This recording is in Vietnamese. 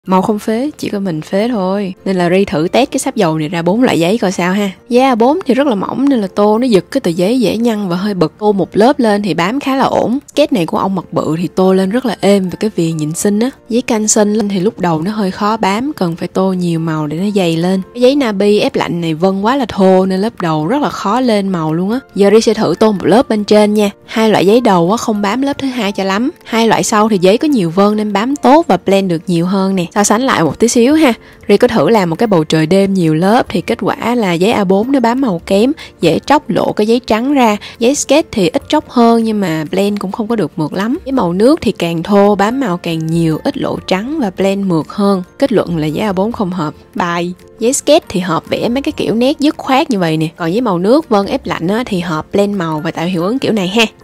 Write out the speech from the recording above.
Màu không phế, chỉ có mình phế thôi. Nên là Ri thử test cái sáp dầu này ra 4 loại giấy coi sao ha. Giấy A4 thì rất là mỏng nên là tô nó giật cái tờ giấy dễ nhăn và hơi bực. Tô một lớp lên thì bám khá là ổn. Sketch này của ông mặt bự thì tô lên rất là êm và cái viền nhìn xinh á. Giấy canson lên thì lúc đầu nó hơi khó bám, cần phải tô nhiều màu để nó dày lên. Cái giấy Nabi ép lạnh này vân quá là thô nên lớp đầu rất là khó lên màu luôn á. Giờ Ri sẽ thử tô một lớp bên trên nha. Hai loại giấy đầu á không bám lớp thứ hai cho lắm. Hai loại sau thì giấy có nhiều vân nên bám tốt và blend được nhiều hơn nè. So sánh lại một tí xíu ha. Ri có thử làm một cái bầu trời đêm nhiều lớp thì kết quả là giấy A4 nó bám màu kém, dễ tróc lộ cái giấy trắng ra. Giấy sketch thì ít tróc hơn nhưng mà blend cũng không có được mượt lắm. Giấy màu nước thì càng thô, bám màu càng nhiều, ít lộ trắng và blend mượt hơn. Kết luận là giấy A4 không hợp. Bye. Giấy sketch thì hợp vẽ mấy cái kiểu nét dứt khoát như vậy nè. Còn giấy màu nước vân ép lạnh á, thì hợp blend màu và tạo hiệu ứng kiểu này ha.